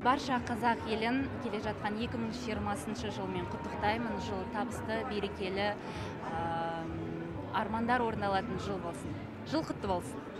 Барша қазақ елін келе жатқан 2020 жылмен құттықтаймын. Жыл табысты, берекелі, армандар орындалатын жыл болсын. Жыл құтты болсын.